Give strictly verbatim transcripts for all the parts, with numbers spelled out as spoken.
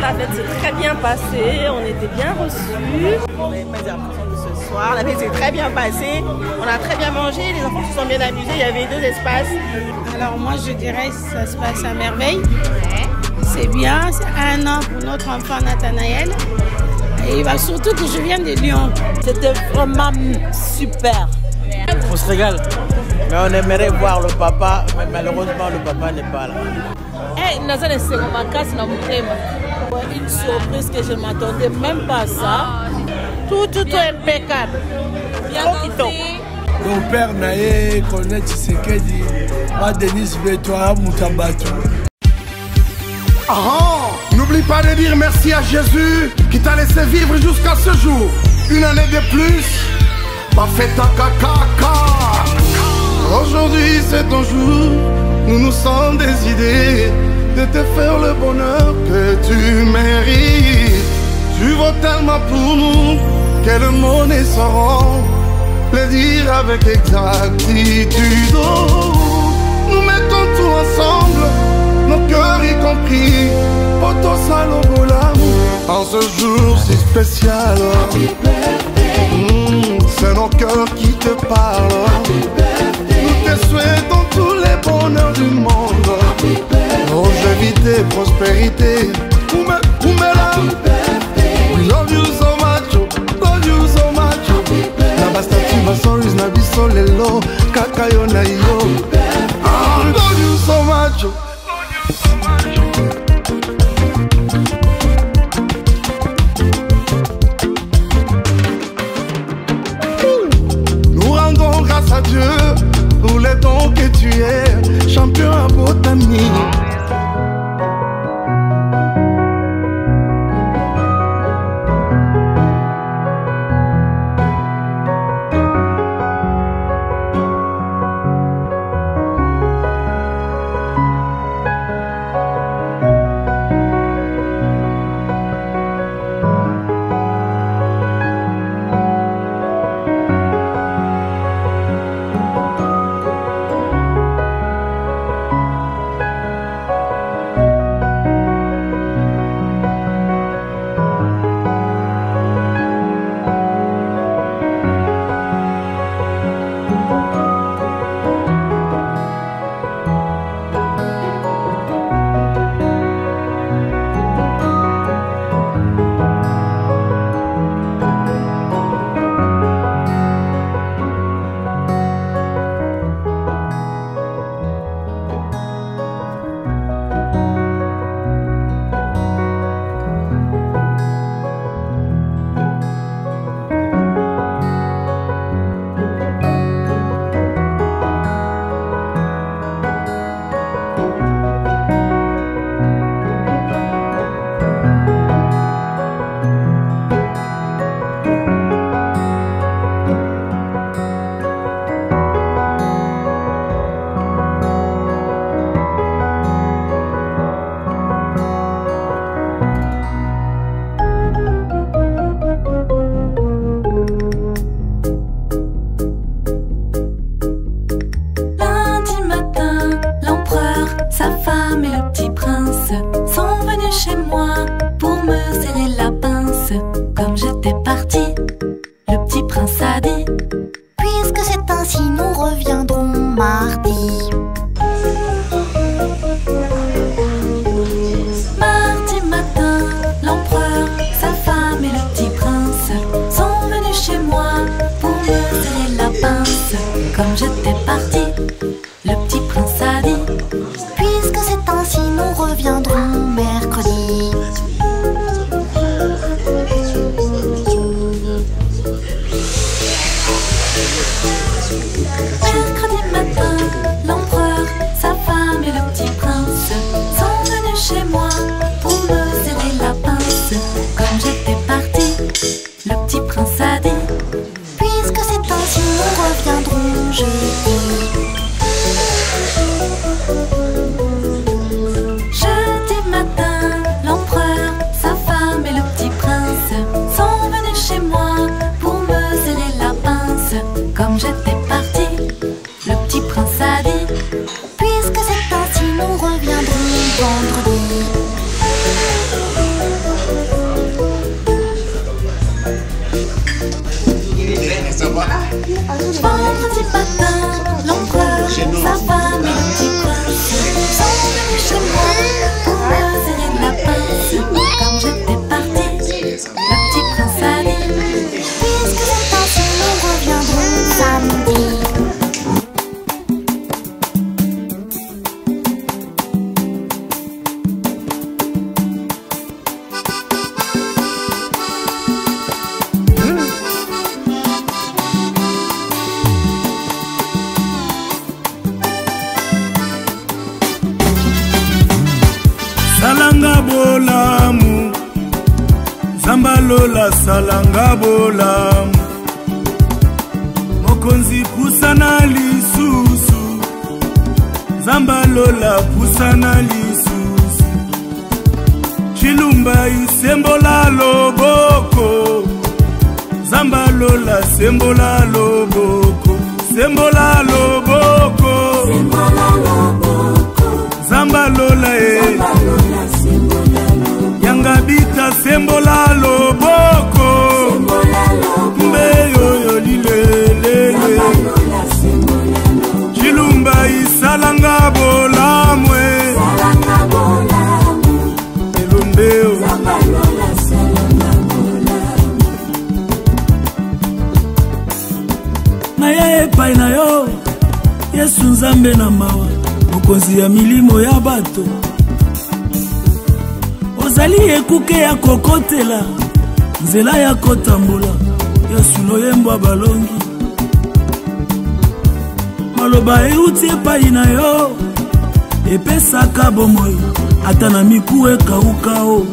la fête s'est très bien passée, on était bien reçus. On avait pas des impressions de ce soir, la fête s'est très bien passée, on a très bien mangé, les enfants se sont bien amusés, il y avait deux espaces. Alors moi je dirais que ça se passe à merveille. Ouais. C'est bien, c'est un an pour notre enfant Nathanaël. Et bah, surtout que je viens de Lyon. C'était vraiment super. On se régale. Mais on aimerait voir le papa, mais malheureusement le papa n'est pas là. Eh, une surprise que je ne m'attendais même pas à ça. Tout, tout est impeccable. Mon père Naé, connaît Tshisekedi, moi Denis Betoa, Moutabatu. Ah, n'oublie pas de dire merci à Jésus qui t'a laissé vivre jusqu'à ce jour. Une année de plus, pas fait ta caca. Aujourd'hui c'est ton jour, nous nous sommes décidés de te faire le bonheur que tu mérites. Tu vaux tellement pour nous que le monde est sans le dire avec exactitude. Oh, nous mettons tout ensemble, nos cœurs y compris, pour ton salon l'amour. En ce jour si spécial, mmh, c'est nos cœurs qui te parlent. Nous te souhaitons tous les bonheurs du monde, longévité, prospérité. We love you so much, love you so much. Nabastatu basoris na biso lelo, kakayo na yo. I love you so much. Nous rendons grâce à Dieu pour les dons que tu es, champion à botanique. Comme j'étais parti, le petit prince a dit, puisque c'est ainsi, nous reviendrons mercredi. salanga bolamu mokonzi pusana lisusu Zamba lola pusana lisusu Chilumba isembola loboko Zamba lola sembola loboko Sembola loboko Sembola loboko Zamba lola e Yangabita sembola loboko Sembola loboko Mbeyo yo lilele Chilumba isalanga bolamwe Salanga bolamu Elombeo Zamba lola salanga bolamu Na ya epai na yo Yesu nzambe na mawa Mokonzi ya milimo ya bato Ozali ekuke ya kokotela Nzela ya kotambola Yesu loyembo balongi Maloba euti epai na yo Epesaka bomoi Ata na miku ekauka o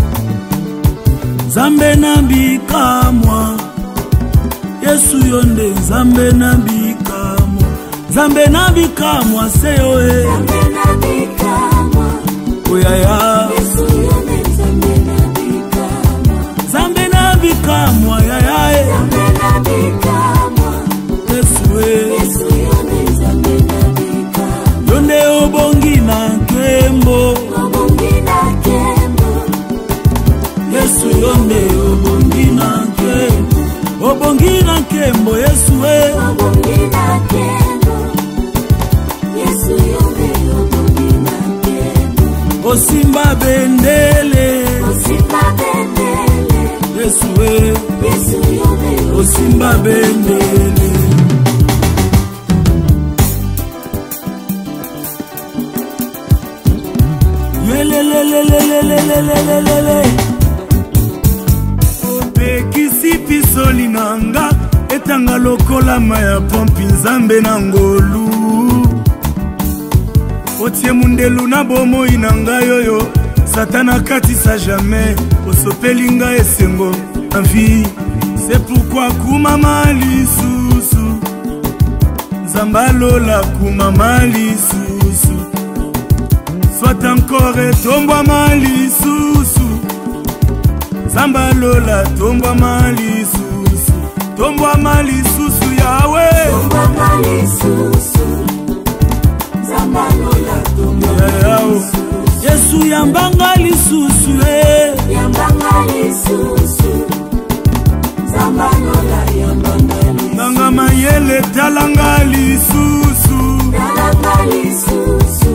Zambe na bikamwa Yesu yonde Zambe na bikamwa Zambe na bikamwa seyo e Zambe na bikamwa Oyaya Yesu yonde Zambe na bikamwa Zambe na bikamwa yaya e Zambe na bikamwa Yesu e Yesu yonde Zambe na bikamwa Yonde obongi na kembo Obongi na kembo Yesu yonde obongi na kembo Obongi na kembo Yesu e Obongi na kembo Yesu yonde obongi na kembo Osimba bendele Osimba bendele Yesu e Yesu yonde Osimba bendele Lelelelelelelelelelele Opekisi pisoli nanga Etanga lokola maya pompi nzambe na ngolu Otie mundelu na bomo inanga yoyo Satana katisa jamais Osopelinga esengo Envie C'est pourquoi kumama lisusu Zambalola kumama lisusu Soit encore tomba mali susu Zambalola tomba mali susu Tomba mali susu yawe Tomba mali susu Zambalola tomba mali susu Yesu yambanga li susu eh Yambanga li susu Zambalola yambanga li susu Nanga mayele talanga li susu Talanga li susu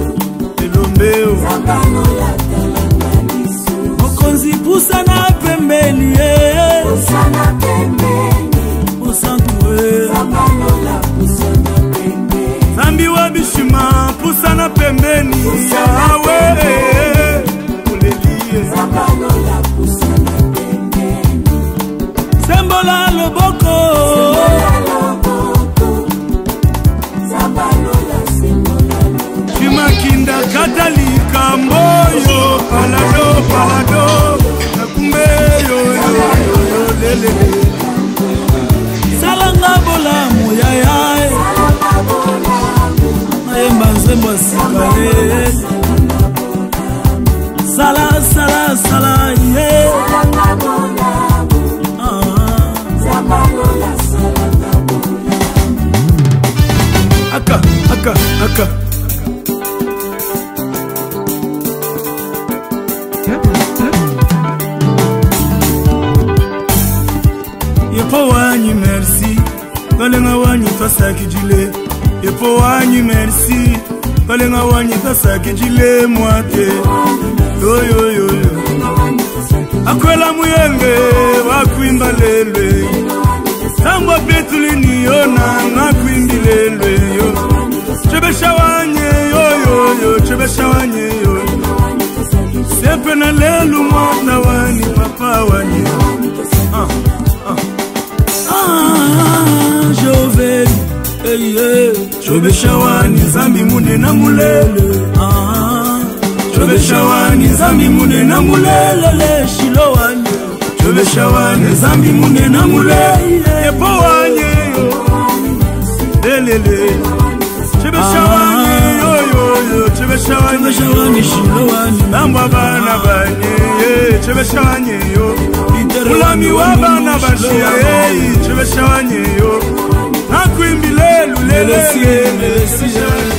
Mokonzi pusana pembeni eh Pusana pembeni Pusantue Zambalola pusana pembeni Zambi wa bishima pusana pembeni Yawe Ulelie Zambalola pusana pembeni Sembola loboko Sembola loboko Zambalola sembola loboko Chimakinda katalika mboyo Palado palado Nakumbeyo yo yo lelele Salanga bolamu ya ya Salanga bolamu Mayemba nzembo sikae Sala sala sala ye Salanga bolamu Zambalola salanga bolamu Aka aka aka Yepo wanyi merci Balenga wanyi tosaki jile Yepo wanyi merci Balenga wanyi tosaki jile mwate Yo yo yo yo Akwela muyenge wakuimba lelwe Sambwa petulini yona ngakuimbi lelwe yo Chebesha wanye yo yo yo Chebesha wanye yo Sepe na lelu mwana wani papa wanye Ah Ah, Joveli, hey, hey. Chobeshawani zambi mune na mulele. Ah, Chobeshawani zambi mune na mulele. Shilowani, chebeshawane zambi munena mulei epoanye lelele chebeshawane yo yo yo chebeshawane chebeshawane shilowani namba bana banye chebeshawane yo ulami wa bana bashia hey chebeshawane yo nakwimbile lulele chebeshawane.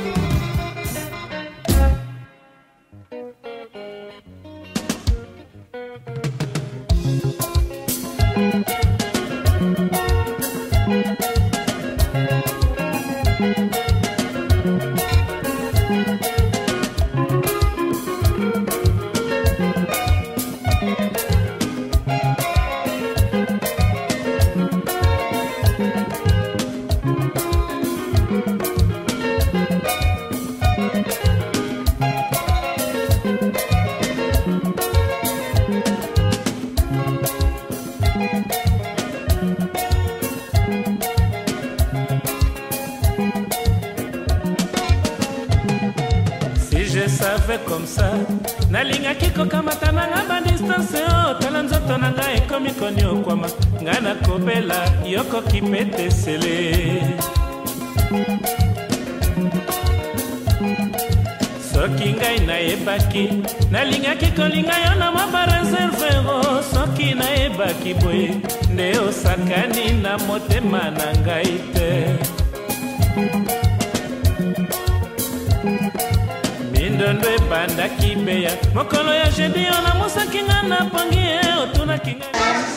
Comme ça, nalinga kiko kamata nanga ba distance o talanzoto nanga ekomi koni okwama ngana kobela yoko kipete sele soki ngai nayebaki nalinga kiko linga yo na mwa reservero soki nayebaki boye nde osakani na motema na ngai te ndondo ebanda kibeya mokolo ya jeudi ona mosaki nga na pangi e otunaki nga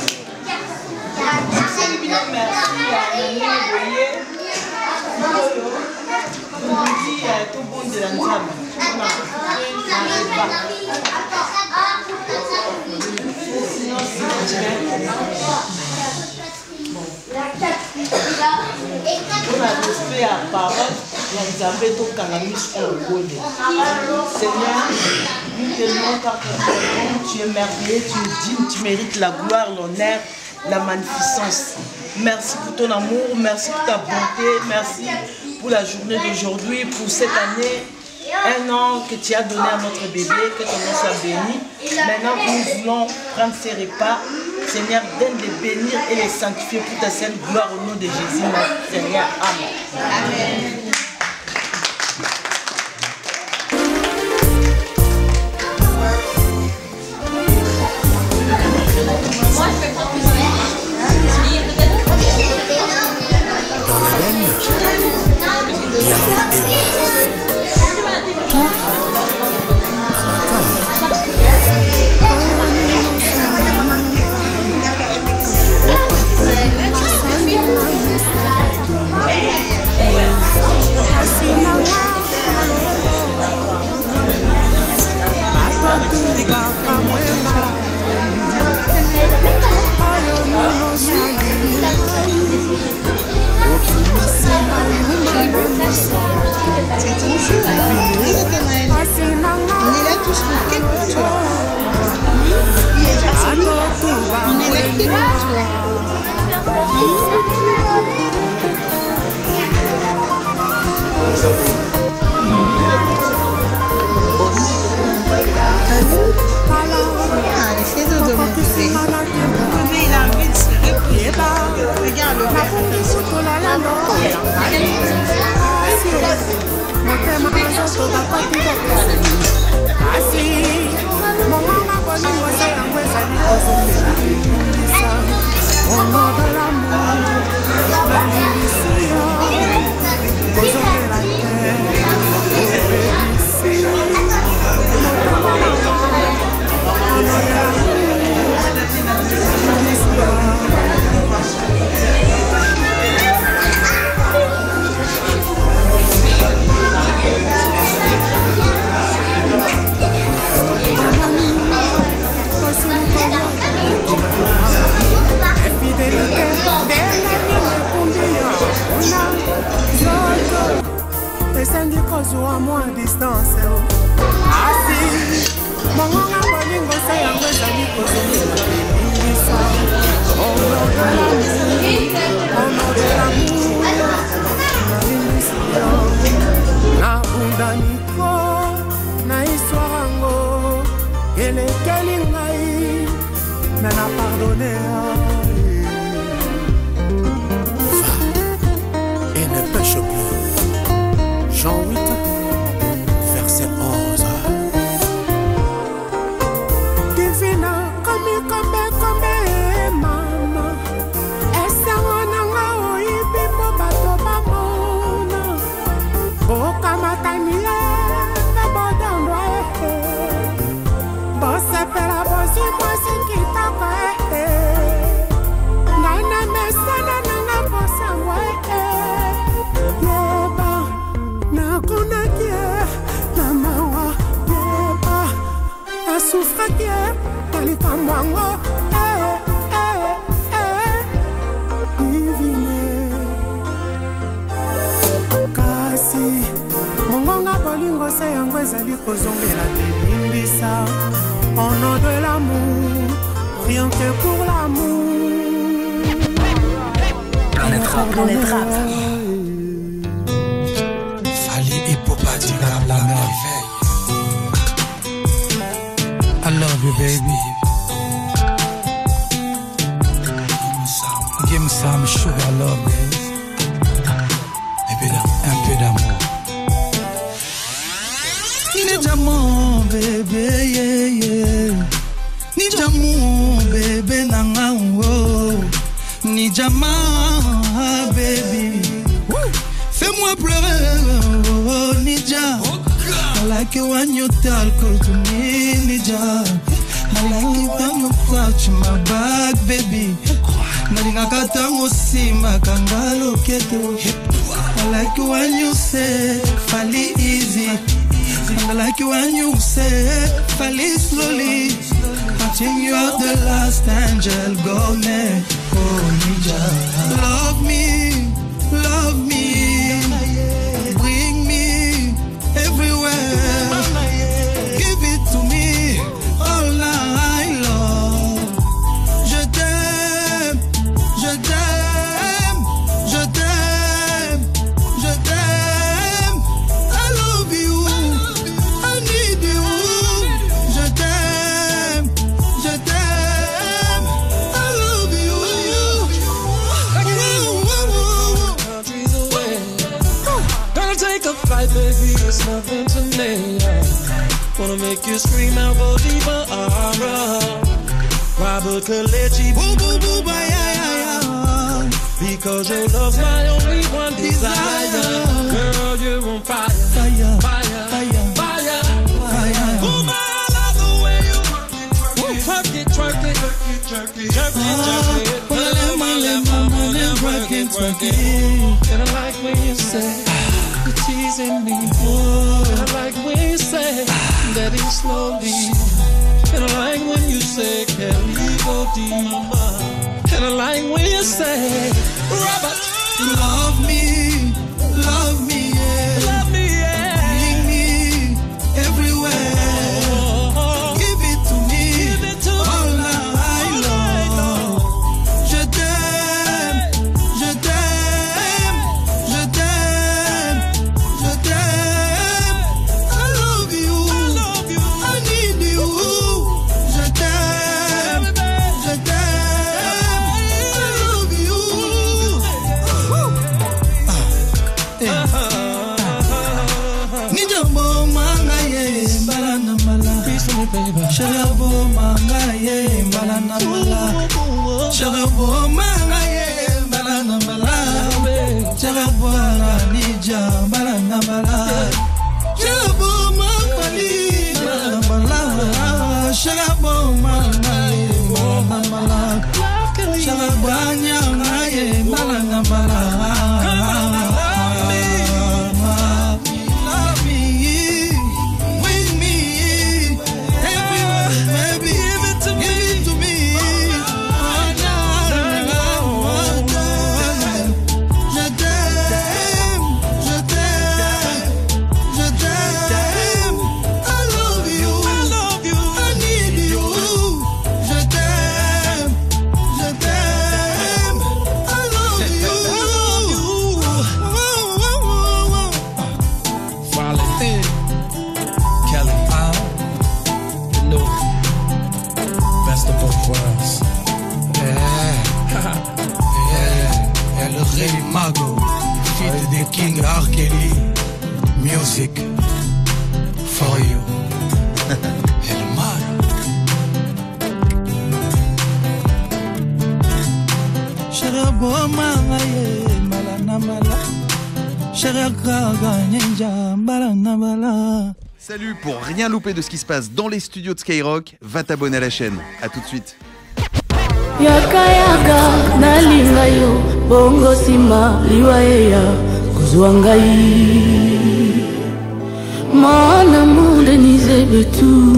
Seigneur, nous t'aimons car tu es merveilleux, tu es digne, tu mérites la gloire, l'honneur, la magnificence. Merci pour ton amour, merci pour ta bonté, merci pour la journée d'aujourd'hui, pour cette année, un an que tu as donné à notre bébé, que ton nom soit béni. Maintenant, nous voulons prendre ces repas. Seigneur, donne les bénir et les sanctifier pour ta sainte gloire au nom de Jésus, notre Seigneur. Amen. Amen. pardonner. Va et ne pêche plus. Jean huit, verset onze. Divina, comme comme comme mama. Esango nanga oibi po bato bamona. Boka matania, na bodondo eh. Bosse pela bosi bosi kitako eh. Nana mesana nanga bosango eh. Yeba, nakuna kie, na mawa yeba. Asufra kie, talika mwango eh eh eh. Divine. Kasi mongonga bolingo se yango ezali kozongela te limbisa. Au nom de l'amour, rien que pour l'amour. Planète Rap, Planète Rap. Fali Hippopati, la merveille. I love you, baby. Give me some sugar love, baby. Un peu d'amour. Ni d'amour, bébé, yeah, yeah. Ni d'amour, bébé, nanga, oh. Ni d'amour, baby. Fais-moi pleurer, oh, Nija. I like it when you talk to me, Nija. I like it when you touch my back, baby. Nalinga katango sima kangalo keto. I like it when you say, Fali easy. I like it when you say, Fali slowly. Until you are the last angel, go me, oh Nija. Love me, love me, bring me everywhere. Give it to me all night long. Je t'aime, je t'aime, je t'aime, je t'aime. I love you, I need you. Je t'aime, je t'aime, I love you. Countries away, gonna take a flight, baby, it's nothing to me. Wanna make you scream out, go deeper, ah, Robert Kalechi, boo boo boo, bye, yeah, yeah, yeah. Because your love's my only one desire. Girl, you're on fire, fire, fire, fire, fire, fire. Ooh, my, I love the way you work it, twerk it, twerk it, jerk it, jerk it, jerk it, jerk it. Well, my left, my left, work it, twerk it. And I like when you say you're teasing me. And I like when you say that it's slowly. And I like when you say, can we go deeper? And I like when you say, Robert, love me, love me, yeah. Love me, yeah. Bring me everywhere. Oh, give it to me, give it to all night long. Je t'aime, je t'aime, je t'aime, je t'aime. I love you, I love you, I need you. Je t'aime, je t'aime, I love you. Nijambo mangaye balana mala. Sharabo mangaye balana mala. Sharabo mangaye balana mala. Sharabo nija balana mala. Sharabo mangaye balana mala. Sharabo mangaye balana mala. Sharabo nyangaye balana mala. Mago, feat de King R. Kelly. Music for you. El Mar. Sharabo Mamaye, Malanamala. Sharagaga Ninja, Malanamala. Salut, pour rien louper de ce qui se passe dans les studios de Skyrock, va t'abonner à la chaîne. A tout de suite. Yaka yaka nalinga yo bongo sima liwaeya kuzwangai mana mondenize betu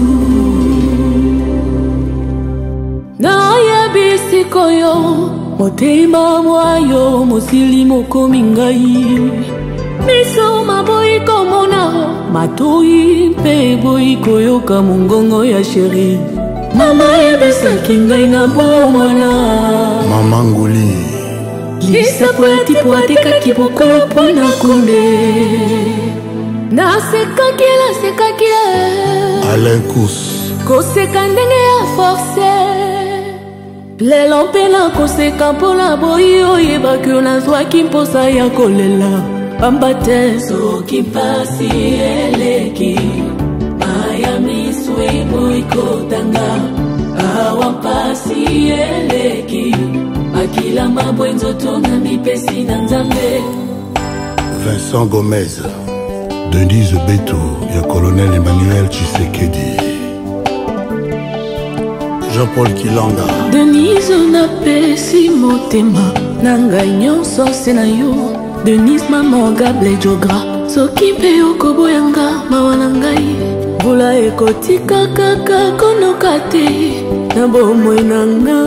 na ya bisiko yo motema mwayo mosili mokomi ngai miso maboyi komona matoi mpe boyi koyoka mongongo ya sheri mama ebesaki ngai na bomwana mama ngoli lisa poeti poatekaki bokolo mpona konde nasekaki nasekaki Alain Kous koseka ndenge ya force lelo mpe nakoseka mpona boyi oyebaki nazwaki mposa ya kolela pamba te soki mpasi eleki aya miswe boyi kotanga awa mpasi eleki makila mabwe nzoto na mipesi na nzambe Vincent Gomez Denise Beto ya Colonel Emmanuel Tshisekedi Jean-Paul Kilanga Denise napesi motema na ngai nyonso se na yo Denise maman gable jogra soki mpe okoboyanga mawa na ngai mbula ekotika kaka konoka te na bomoi na nga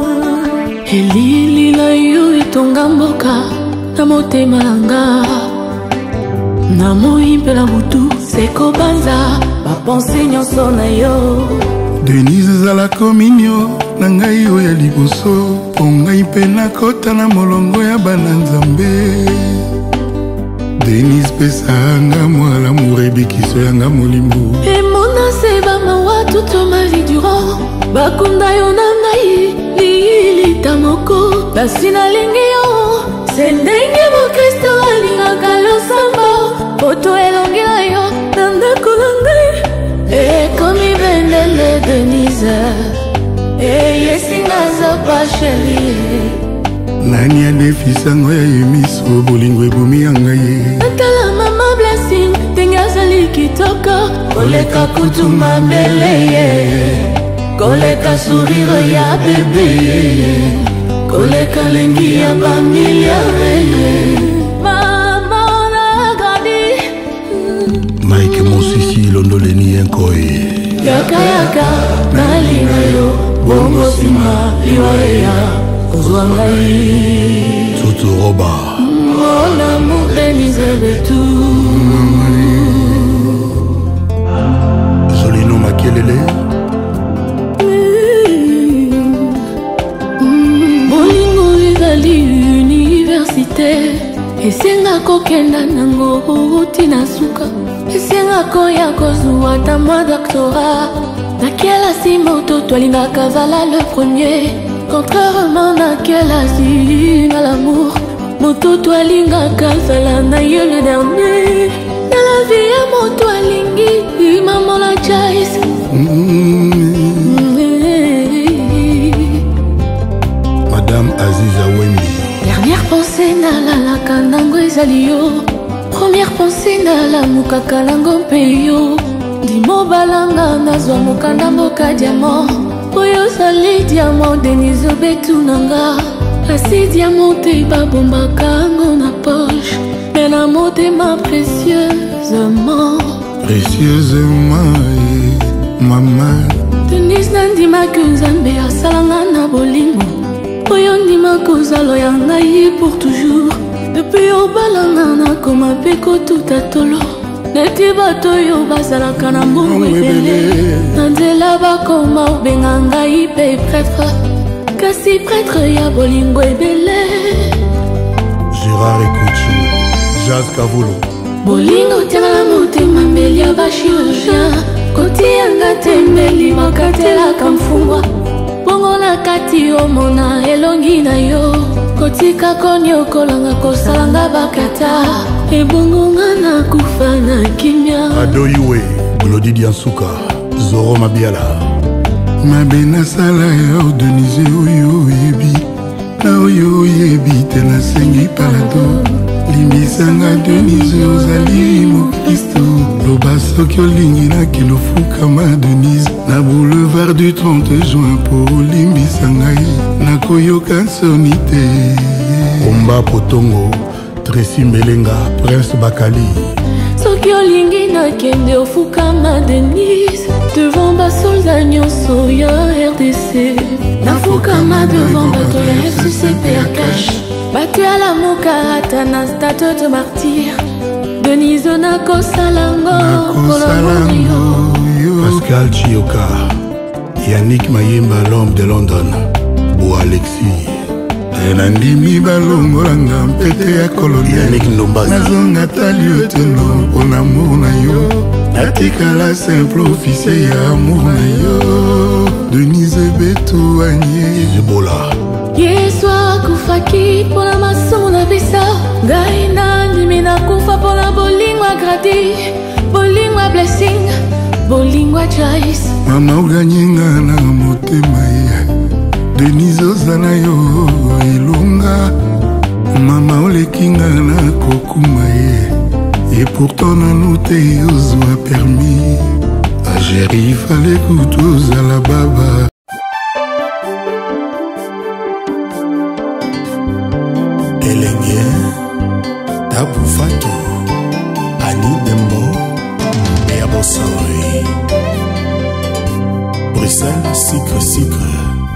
elili na yo etonga mboka na motema na nga na moi mpe na butu sekobanza bapense nyonso na yo Denise ezala kominio na ngai oyo ya liboso mpo ngai mpe nakota na molongo ya bana nzambe Denise pesanga mwa l'amour ebikiso yanga molimo emona se bamawa toute ma vie durant bakunda yo na ngai lilita moko kasi nalingi yo se ndenge mokristo alingaka losambo poto elongi na yo na ndako na ngai ekomi bendele Denise eyesinga zopa sheri nani adefisango ya yemiso bolingo ebomi ya ngai atala mama blessing ndenge azali kitoko koleka kutu mabele ye koleka sourire ya bebe koleka lengi ya bamiliare mama nagadi Mike Mosisi londoleni enkoye yaka yaka nalinga yo bongo sima liwaeya kozwangai Tutu Roba mon amour Denise Betu Jolino Makelele bolingo ezali université esenga kokenda nango tina suka esenga koya kozwa ta mwa doctorat nakelasi moto twalingaka vala le premier contrairement na kelasi na l'amour moto twalingaka zala na ye le dernier na la vie ya moto alingi maman la chais Madame Aziza Wembi dernière pensée nalalaka nango ezali yo première pensée nalamukaka nango mpe yo ndimobalanga nazwa mokanda mboka diamant oyo ozali diamant Denise Betu nanga kasi diamant te babombaka yango na poche me na motema précieusement précieusement mama Denise nandimaki nzambe asalanga na bolingo oyo ndima kozalo ya ngai pour toujours depuis obalanga nakoma mpe kotuta tolo neti bato oyo bazalaka na mbongo ebele na nzela bakoma obenga ngai mpe prêtre kasi prêtre ya bolingo ebele Gérard Ekuchu Jazz Kavulo bolingo tianga na motema mbeli ya bachirurgien kotianga te mbeli bakatelaka mfungwa bongo na kati omona elongi na yo kotika konyokolanga kosalanga bakata ebongonga na kufa na kimia Adoyiwe Glody Diansuka Zoro Mabiala Mabena sala yo Denise oyo yebi na oyo yebi te na sengi palado limbisanga Denise ozali mo Kristo loba soki olingi na kilofukama Denise na boulevard du trente juin po limbisanga ye nakoyoka soni te Omba Potongo Tracy Mbelenga Prince Bakali soki olingi na kende ofukama Denise devant basoldat nyonso ya R D C nafukama devant bato ya F C C P A cash bato ya la mokarata na statue de martyr Denise nakosalango nakosalango Pascal Chioka Yannick Mayemba l'homme de London Bo Alexis nandimi balongolanga mpete ya kolonial nazonga tali otelo mpona amour na yo natikala simple officier ya amour na yo Denise Betuanye Ebola Yesu akufaki mpona masumu na bisa ngai nandimi nakufa mpona bolingwa gradi bolingwa blessing bolingwa Joyce mama oganyenga na motema ye Denise ozana yo ilunga mama olekinga na kokuma ye et pourtant nanu te ozwa permis ageri fale kutozala baba Elenge Tabu Fato Annie Dembo Bea Bossori Bruxelles Sikre Sikre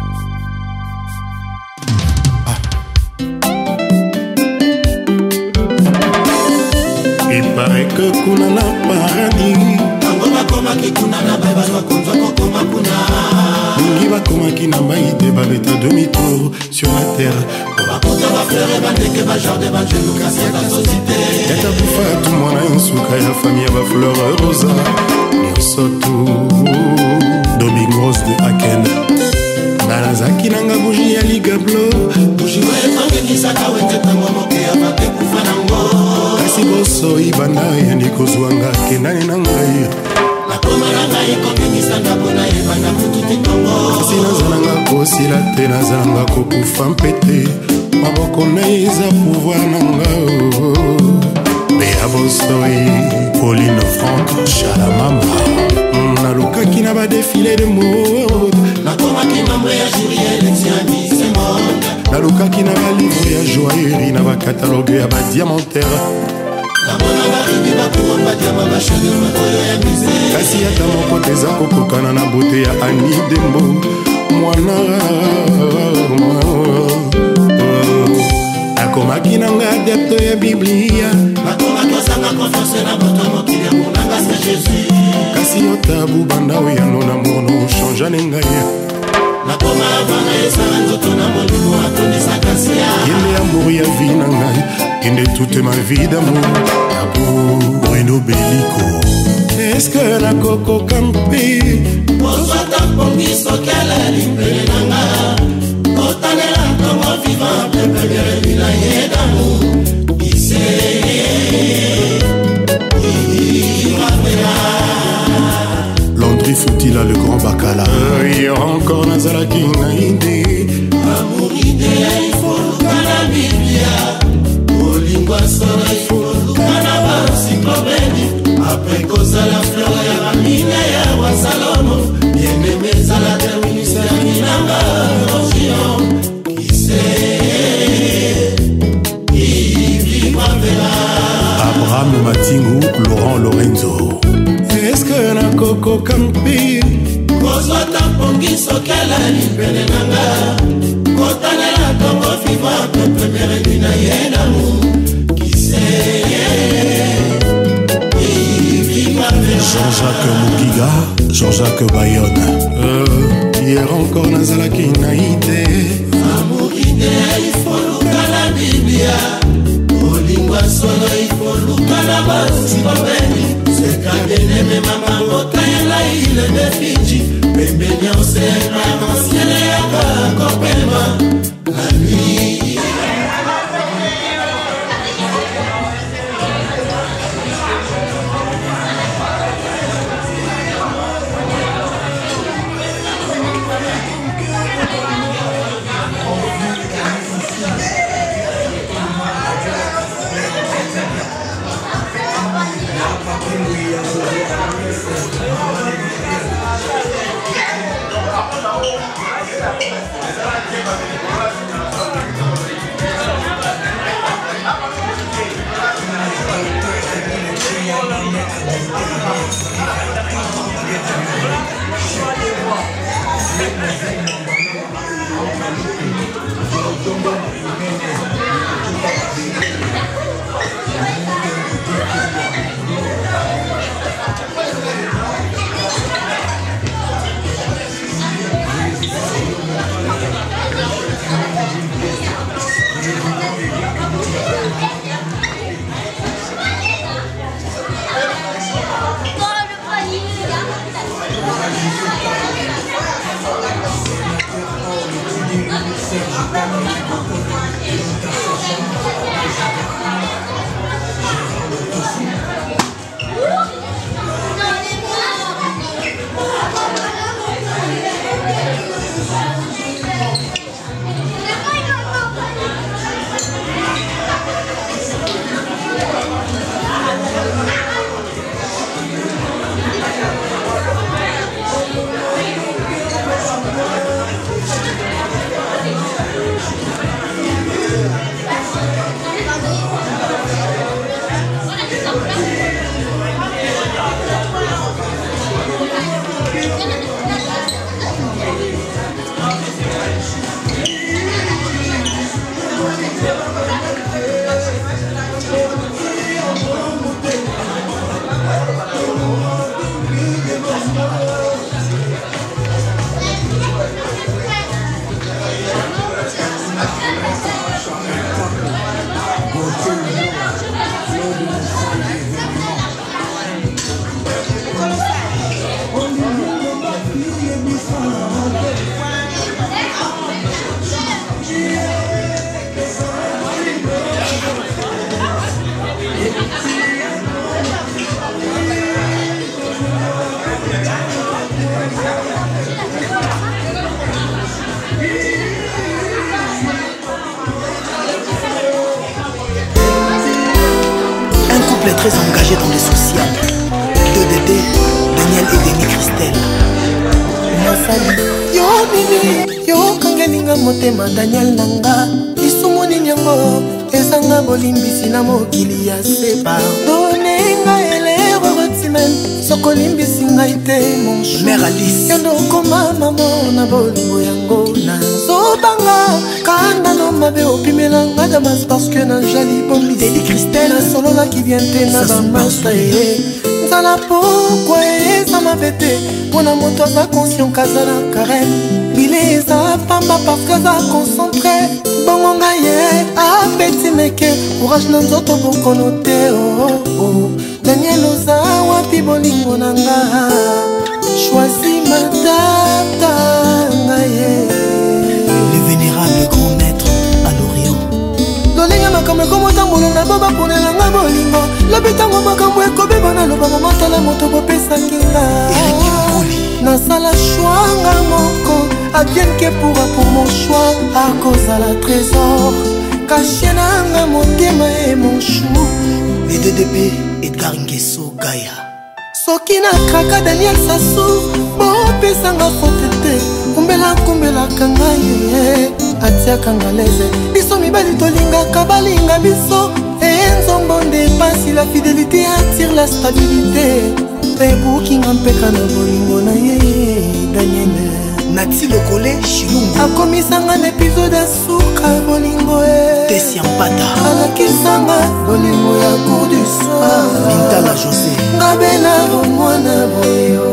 paraît que kuna na paradis tango bakomaki kuna na baba bakonza kokoma kuna mingi bakomaki na maïté babeta demi-tour sur la terre bakonza bafleur bandeke bajardin bajelukasi ya société yata bufatu mwana nsuka ya famille bafleur rosa nyonsotu domingos de Aken nazaki nanga bougie ya ligablo bougie epangenisaka wete tango moke ya bakekufa nango kasi boso ibanda yandi kozwanga kendani na ngai nakoma na ngai kobimisanga mpona ebanda mututi tongo kasi nazalanga kosila te nazalanga kokufa mpete maboko na eza pouvoir na nga bea bosoi Pauline Franck Chalamama nalukaki na badefile de mode nakomaki membre ya jury ya élection ya Miss Monde nalukaki na balivre ya joaillerie na bakatalogue ya badiamantere namona baribi bakuro badiama bashege makoyo ya musée kasi ata moko teza kokokana na bote ya Annie Dembo mwana nakomaki nanga adepte ya biblia nakomaki osanga confiance na boto mokili ya monanga se jésus kasi otabu banda oyano na mono ochangea ne ngai nakoma avanga esala nzoto na molimo atondisaka sia yende amour ya vi na ngai kende toute ma vie d'amour abo Bruno Bellico eske nakokoka mpe ozwata mpongi soki alali mpele na nga otanela ntongo vivant pepelere na ye d'amour ise Landry Foutila le grand bacala hier encore nazalaki na ide amour idea ifo lukana biblia olingwa solo ifo lukana bansiklopedi apres kozala fleur ya bamine ya wa salomo bien-aimé ezala terminus ya minanga rogion kise ivivavela Abraham Matingu Laurent Lorenzo est-ce que nakokoka mpe kozwata mpongi soki alali pene nanga kotanela ntongo fiva pepe meredi na ye d'amour kise Jean-Jacques Mukiga Jean-Jacques Bayonne euh, hier encore nazalaki na ide amour idea ifo lukana biblia olingwa solo ifo lukana basilobeni sekabene mama botayela ile de Fiji pembeni océan arc-en-ciel ya Kopema la nuit Très engagé dans les sociales. deux D D, Daniel et Denis Christelle. Masali yo nini yo kangelinga motema Daniel nanga lisumu nini yango ezanga bolimbisi na mokili ya se pardonnenga elero rotimen soko limbisi ngai te mon chou Mère Alice yondo koma mamo na bolingo yango na zobanga kanda no mabe opimelanga damas parce que na jali bombi Denis Christelle solo la qui vient te na bamasa nzala pokwa eza mabe te mpona moto aza conscient kazala karene bile eza pamba parce que aza concentré bongo ngai ye apeti meke courage na nzoto bokono te oo Daniel oza wapi bolingo na nga choisi matata ngai ye le vénérable grand maître à l'Orient lolinga makambo ekomotambola na bo baponelanga bolingo lobi ntango makambo ekobeba na loba momatala moto bopesaki nga nasala shwanga moko advienne que pourra pour mon choix à cause à la trésor caché nanga motema et mon chou les deux D P Edgar Ngeso Gaïa soki na kraka Daniel Sassou bopesanga fote te kumbela kumbelaka ngai atiaka nga leze biso mibali tolingaka balinga biso enzombo ndepasi la fidélité attire la stabilité ebukinga mpeka na bolingo na ye Daniel Nati Lokole Shilungu akomisanga na episode ya suka bolingo e Tesi Ampata alakisanga bolingo ya cour du soir Bintala José ngabela bomwana boyo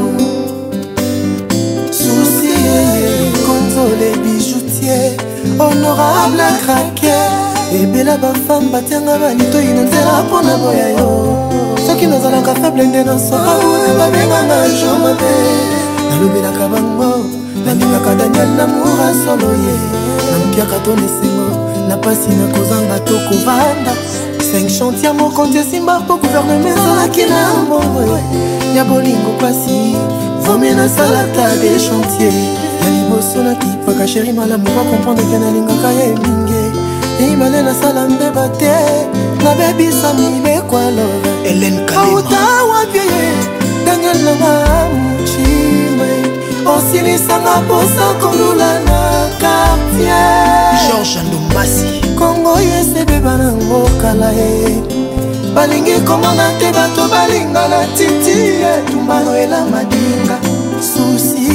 souci contrôle bijoutier honorable craquer ebela bafemme batianga balitoyi na nzela mpona boya yo soki nazalaka faible nde nasoka kuna babenganga jo mabe nalobelaka bango nalingaka Daniel namura solo ye nampiaka to nesengo na pasi nakozanga to kovanda cinq chantier mokonzi esimba mpo gouvernement ezalaki na mbongo ya bolingo pasi vome nasalata de chantier ya liboso nakipaka sheri malamu bakomprendre ke nalingaka ye mingi imale nasala mbeba te nabebisa mibekwalo Hélène Kalema auta wapie Daniel nanga muchime osilisanga posa kolula na quartier Georges Ndombasi Kongo yesebeba na ngokala e balingi komona te bato balingana titi etumbano ela madinga susi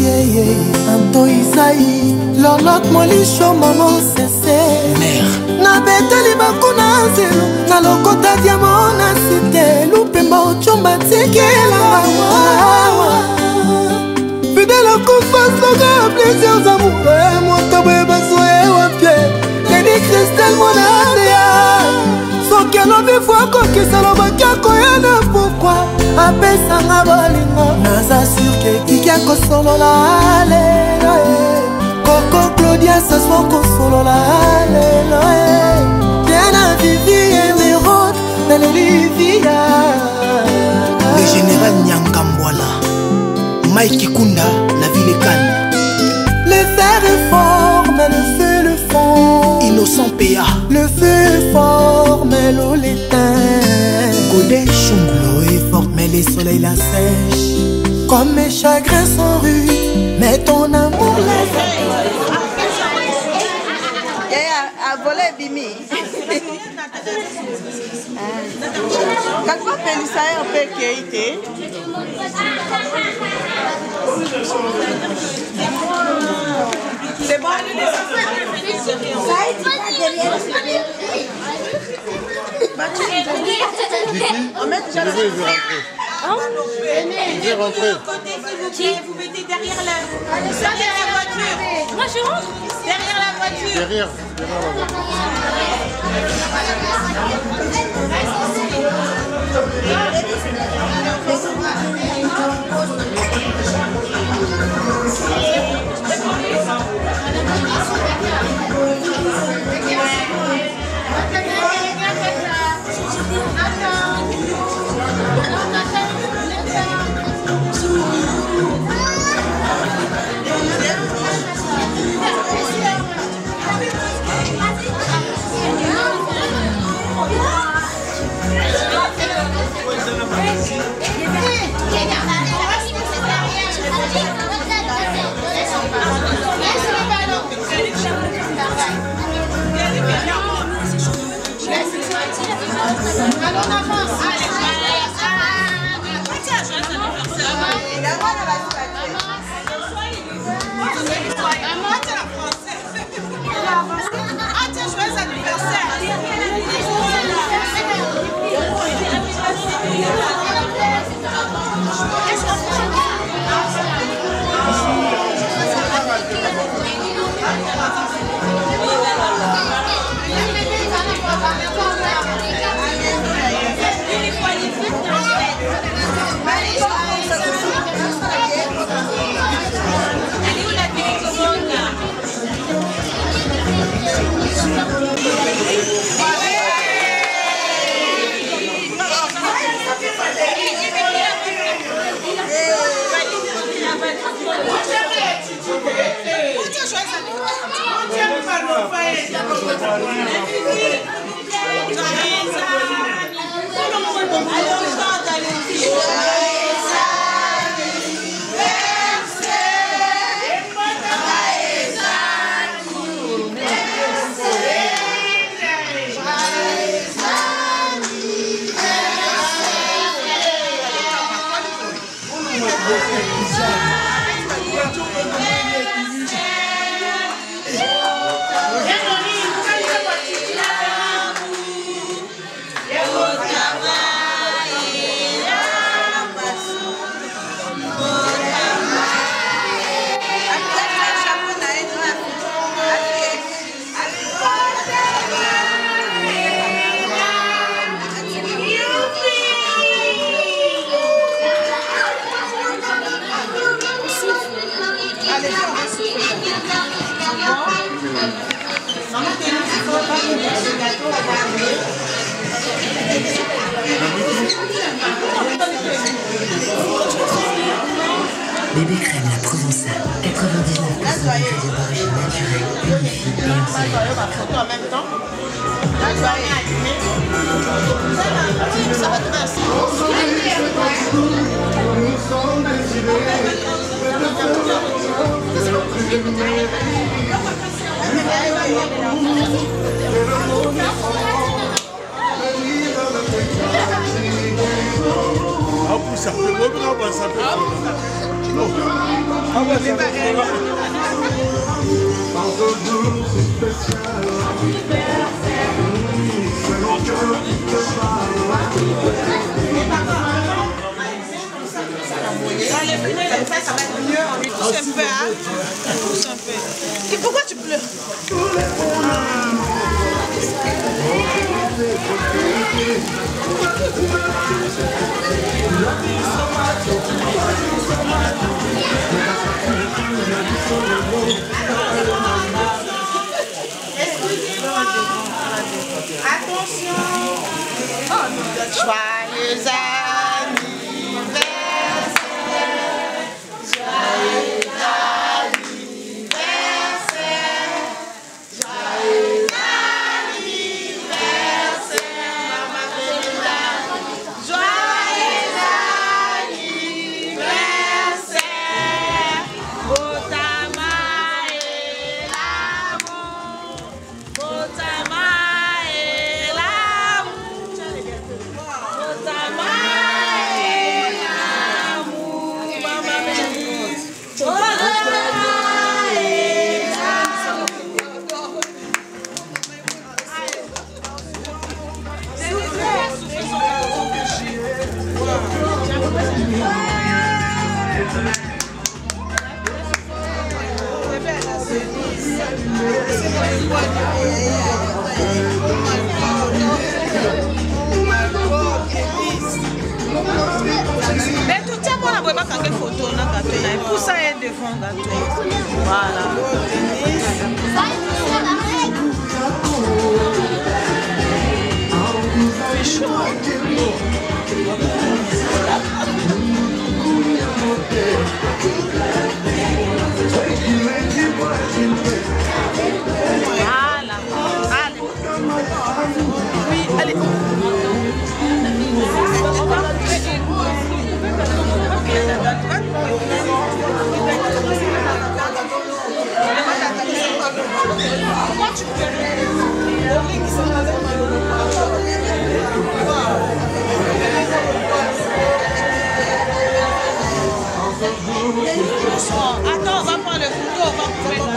Anto Isaï, Lorlotte Molisho, maman Cessé. Mère. Na beteli bakuna zelo, na lokota diamant na cité, lupemba ochomba tikela wawa. Fidèle coup face loga, plaisir amoureux, mon tabou besoin au pied. Lady Christelle Monadea. Soki alobi fois koki salobaki akoyana pourquoi apesanga bolingo naza surke kiki akosolola lelo Coco Claudia saswa kosolola lelo Diana Vivi Emeraude Olivia Le général Nyangambwala Mike Kunda, la ville est calme. Le fer est fort mais le feu le fond. Innocent P A. Le feu est fort mais l'eau l'éteint. Godé Chunglo est forte mais les soleils la sèchent. Comme mes chagrins sont rudes, mais ton amour les aide. À voler bimi. Kakwa pelisa ya pe keite. C'est bon. On met déjà le Je vais rentrer. Vous mettez derrière la, derrière la voiture. Moi je rentre. Derrière la voiture. Derrière. Derrière la voiture. Bébé crème la provençale, quatre-vingt-dix-neuf pour cent d'ingrédients d'origine naturelle, unifiés et ensoleillés. En même temps, la soirée allumée. Ça va te passer. Nous sommes décidés Ah, pour ça, le moment, ça peut Pousse un peu, hein? Pousse un peu. Et pourquoi tu pleures? Attention. Joyeux anniversaire. Joyeux anniversaire. Joyeux anniversaire, Maman Belinda. Joyeux anniversaire. Botama et l'amour. Botama et l'amour. Botama et l'amour, Maman Belinda. Botama et mais tout ça, moi, on a pas de photo, on a gâteau, pour ça, il y a devant gâteau. Voilà. C'est chaud. Voilà. Allez. Oui, allez. Pourquoi tu peux? Attends, on va prendre le couteau, on va couper là.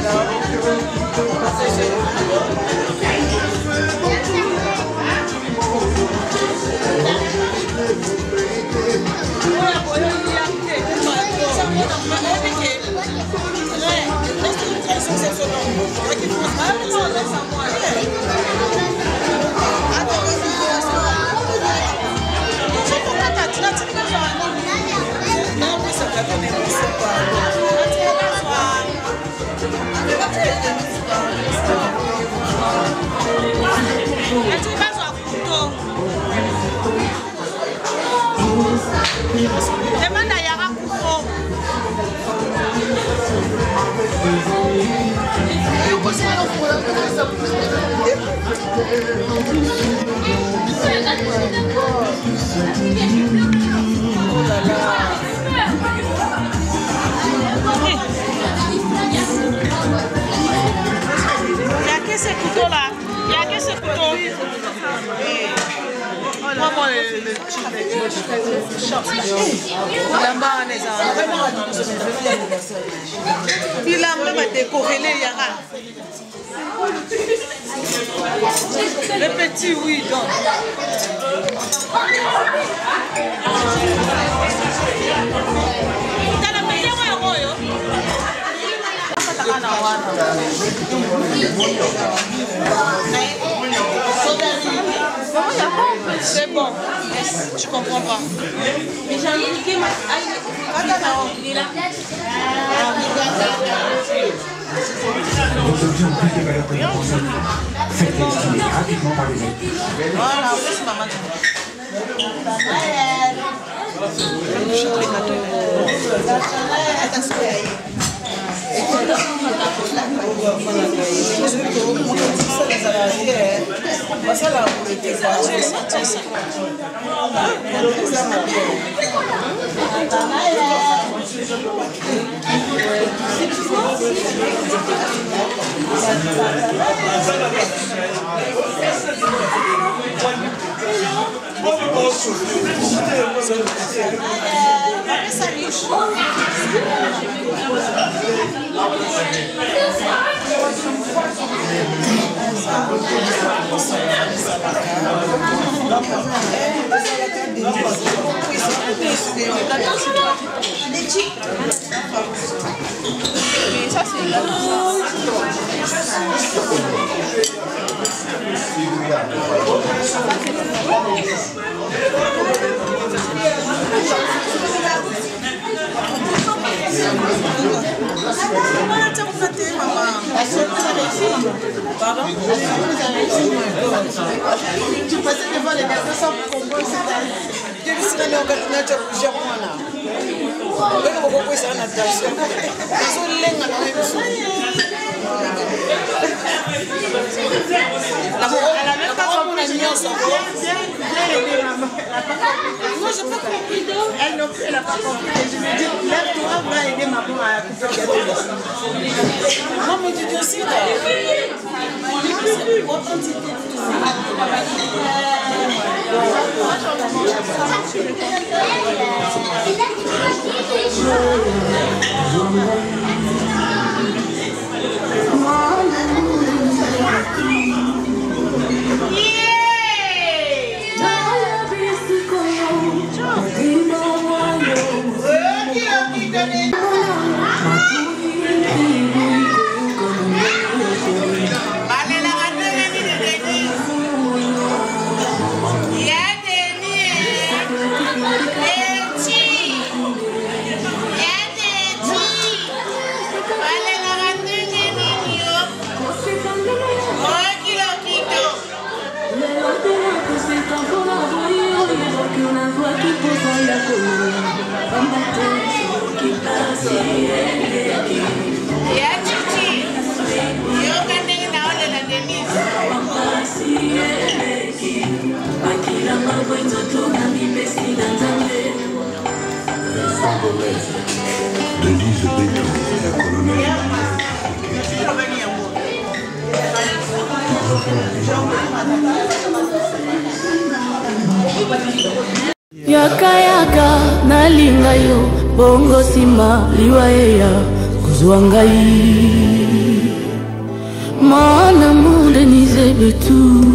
Demande à Yara Koufo. Oh là là. Il y a que ce couteau là. Il y a que ce couteau. Moi, le là-bas, il a même décoré les Yara. Le petit, oui, donc. T'as la meilleure héros, yo. C'est bon, tu comprends pas. Mais j'ai niqué ma... Il est là. Faites estimer gratuitement par les actifs. Voilà, c'est maman. Salut. Ça c'est là. Pardon? Tu passais devant les gars sans combo, c'est depuis que nous avons gagné le Japon là. Nous avons fait ça natation. Ils ont l'air dans la même chose. Elle a même pas compris la nuance encore. Moi je n'ai pas compris. Elle non plus, elle n'a pas compris. Je me dis, lève-toi, va aider maman à couper le gâteau. Non mais tu dis aussi là. Denise Bétou, la colonel. Yaka yaka nalinga yo bongo sima liwa ya kuzwa ngai Mon amour Denise Bétou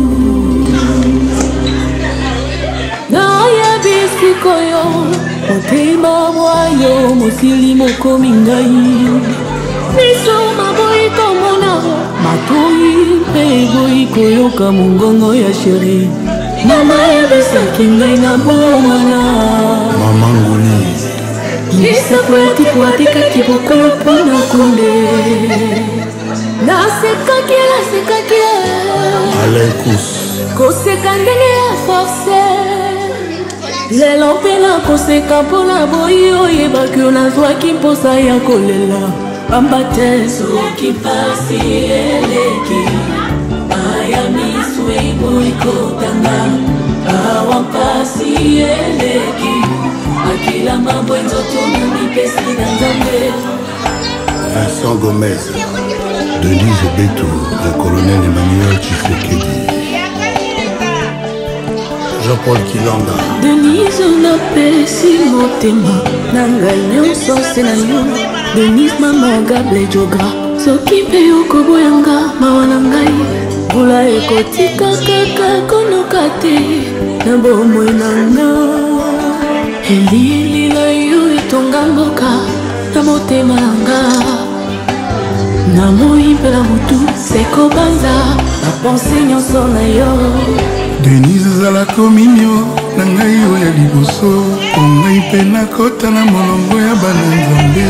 Naya bisiko yo motema mwayo mosili mokomi ngai Miso maboyi komona matoi mpe boyi koyoka mongongo ya sheri Mama ebisaki ngai na bomana Mama ngoli Lisa kwati kwati kaki bokolo mpona konde Nasekaki nasekaki Alekus Koseka ndenge ya force Lelo mpe nakoseka mpona boyi oyebaki nazwaki mposa ya kolela Pamba te soki pasi eleki Aya miswe boyi kotanga Awa mpasi eleki Akila mambo nzoto na mipesi na nzambe Vincent Gomez Denise Bétou, le colonel Emmanuel Tshisekedi Jean-Paul Kilanda Denise napesi motema na ngai nyonso se na yo Denise mama gable joga soki mpe okoboyanga mawa na ngai mbula ekotika kaka konoka te na bomoi na nga elili na yo etonga mboka na motema na nga na moi mpe na motu sekobanza na pense nyonso na yo Denise azala kominio na ngai oyo ya liboso po ngai mpe nakota na molongo ya bana nzambe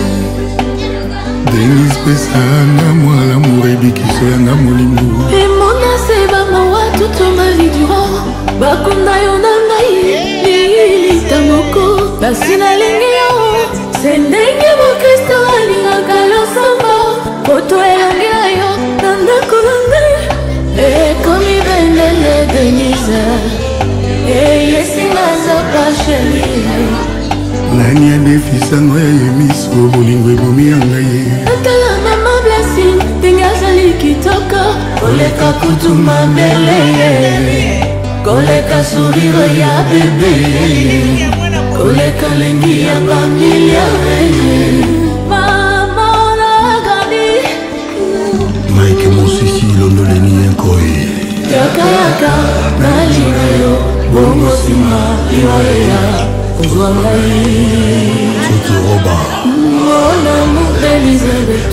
Denise pesanga mwa lamour ebikiso yanga molimo emona se bamawa toute ma vie durant bakunda yo na ngai lilita moko kasi nalingi yo se ndenge mokristo alingaka losamba poto elongi na yo na ndako na ngai ekomi bendele Denise eyesinga nzoka sheri nani adefisango ya yemiso bolingo ebomi ya ngai atala mama blessing ndenge azali kitoko koleka kutu mabele koleka sourire ya bebe koleka lengi ya bamiliare mama nagadi Mike Mosisi londoleni enkoi yaka yaka nalina yo bongo sima iwaeya ozwangai Tutu Roba mon amour Elisabeth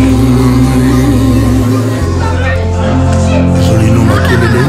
Jolino Makelele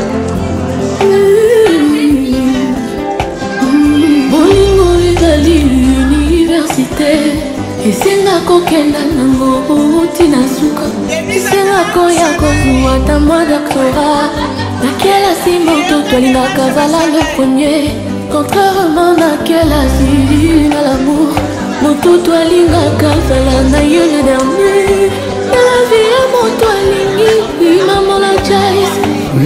bolingo ezali université esenga kokenda nango tina suka esenga koya kozwa ta mwa doctorat nakelasi moto alingaka zala le premier contrairement nakelasi na l'amour moto alingaka zala na yo le dernier na la vie ya moto alingi mamona jais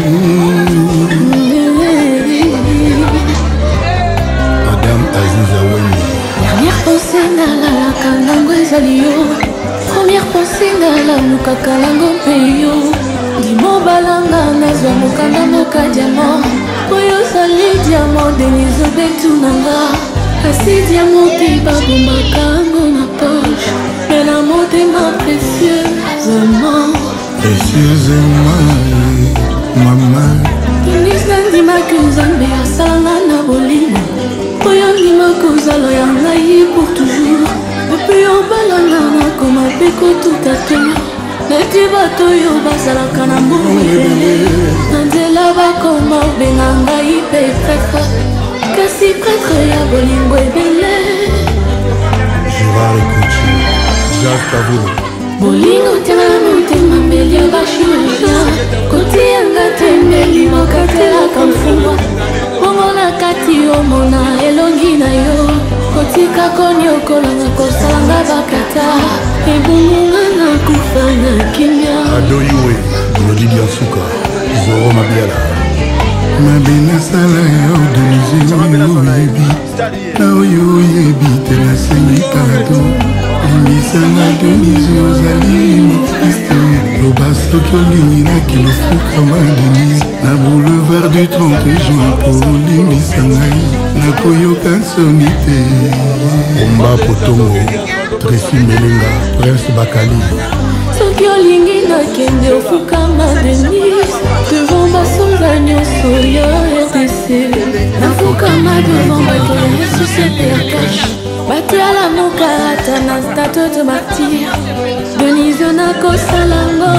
Madame Aziza Wendy dernière pensée nalalaka nango ezali yo première pensée nalamukaka nango mpe yo dimobalanga nazwa mokanda moka diamant oyo ozali diamant denise obetunanga kasi diamant te babombaka yango na poche me na motema précieusement Précieusement Mama denise nandimaki nzambe asalanga na bolimo oyo ndima kozala ya ngai pour toujours depuis obalanga nakoma peko tout à tour neti bato oyo bazalaka na mbongo ebele na nzela bakoma obenga ngai mpe prêtre kasi prêtre ya bolingo ebele Gérard Ekuchi Jacques Kavulu bolingo tena motema mbeli ya bachirurgien kotianga tembeli mokatelaka mfungwa bongo na kati omona elongi na yo kotika koniokolanga kosalanga bakata ebongonga na kufa na kimia Adoyiwe Glodi Biansuka Zoro Mabiala mabe nasala ya odonize oyo oyebi na oyo oyebi te nasengi pardon limbisanga denise ozali mokriste loba soki olingi nakilofukama denise na boulevard du trente juin po olimbisa ngai nakoyoka nsoni te Omba Potongo Tracy Melenga Prince Bakali soki olingi nakende ofukama denise devant basolda nyonso ya R D C nafukama devant bato ya société ya kashe bato ya lamoka ata na stade de martyr denise nakosalango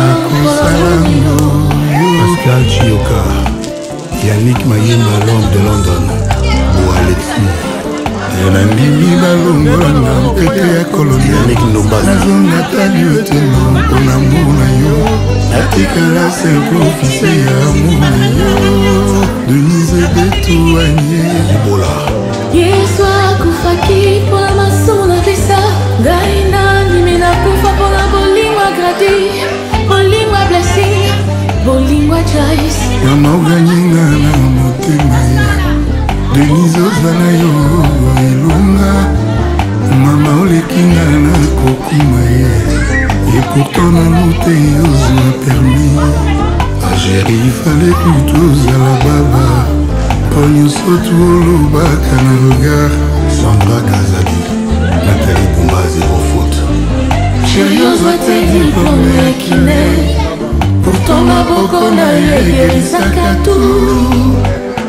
Pascal Chioka Yannick Mayemba Londres de London Bo Alexis nandimi balongolanga mpete ya kolonial nazonga tali otemo mpona amour na yo natikala simple officier ya amour na yo denise betuanie Ibola yesu akufaki mpona masumu na pesa ngai nandimi nakufa mpona bolingo agradi bolingo ya blessing bolingo ya jais mama oganyenga na motema ye denise ozala yo elonga mama olekinga na kokuma ye epourtant nanu te ozwa permis ageri fale kutu ozala baba mpo nyonso tu olobaka na regard Sandra Kazadi Nathalie Pumba zéro faute chéri ozwa te diplome ya kine pourtant maboko na yo egelisaka tout